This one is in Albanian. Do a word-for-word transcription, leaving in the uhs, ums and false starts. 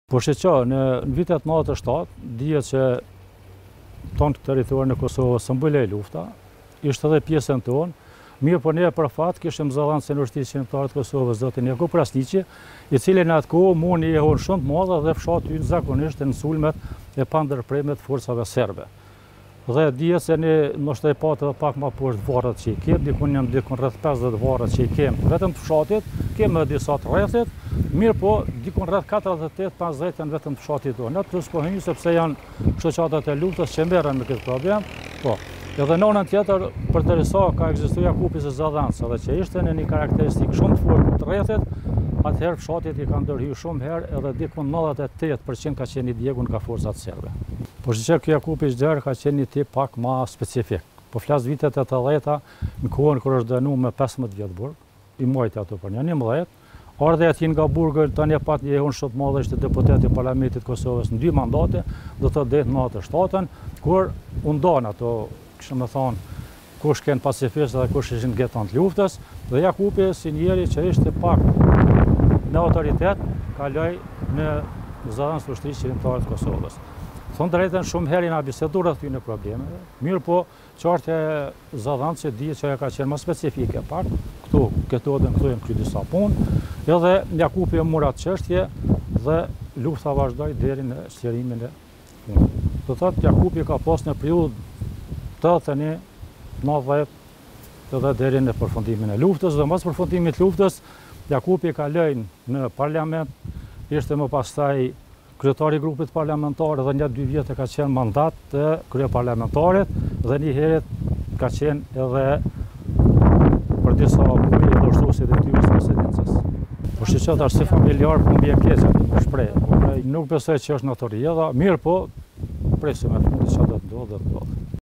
Po shqeqa, në vitet nëntëdhjetë e shtatë, dihet që tonë territorin e Kosovës së mbulej lufta, ishte edhe pjesën tonë, mirë po ne për fat kishim zëdhënësin e Ushtrisë Shqiptare të Kosovës, zotin Jakub Krasniqi, i cili në atë kohë mundi e honë shumë të madhe dhe fshati ynë zakonisht në sulmet e pandërprimit forcave serbe. Dhe dihet se ne ndoshta e patë edhe pak më poshtë varret që i kem, dikun jam dikun rreth pesëdhjetë varret që i kem vetëm të fshatit, kem edhe disa të rrethit, mirë po dikun rreth katërdhjetë e pesëdhjetë janë vetëm të fshatit tonë. Atë plus po hyn sepse janë shoqatat e luftës që merren me këtë problem. Po. Edhe në anën tjetër, përderisa ka ekzistuar Jakupi si zëdhënës, edhe që ishte në një karakteristikë shumë të fortë të rrethit, atëherë fshatit i kanë ndërhyrë shumë herë edhe dikun nëntëdhjetë e tetë përqind ka qenë i djegur nga forcat serbe. Po që ky Jakupi Xher ka qenë një tip pak më specifik. Po flas vitet e tetëdhjetë në kohën kur është dënuar me pesëmbëdhjetë vjet burg, i mojti ato për një njëmbëdhjetë. Ardhe ati nga burgë tani e pat një ehun shumë të madhe, ishte deputet i Parlamentit Kosovës në dy mandate, do të thotë deri në nëntëdhjetë e shtatën, kur u ndan ato, kishë me thonë, kush kënë pacifistë dhe kush ishin geton të luftës, dhe Jakupi si njeri që ishte pak në autoritet, kaloi në zëdhënës të Ushtrisë Shqiptare të Kosovës. Thonë drejtën shumë herë na biseduar rreth këtyre problemeve, mirë po qartë e zëdhënës që dihet që ajo ka qenë më specifike pak, këtu këto dhe këtu janë kry disa punë, edhe Jakupi e mora atë çështje dhe lufta vazhdoi deri në sqarimin e punës. Do thotë Jakupi ka pas në periudhë tetëdhjetë e një, nëntëdhjetë edhe deri në përfundimin e luftës, dhe mas përfundimit të luftës Jakupi ka lënë në parlament, ishte më pastaj kryetari i grupit parlamentar dhe një dy vjet e ka qenë mandat të kryeparlamentarit dhe një herë ka qenë edhe për disa muaj edhe ushtruesi i detyrës së presidencës. Po shqeqa tash si familjar po mbien keq atë më shpreh. Nuk besoj që është notorie, mirë po presim e fundit çfarë do të ndodhë, do të ndodhë.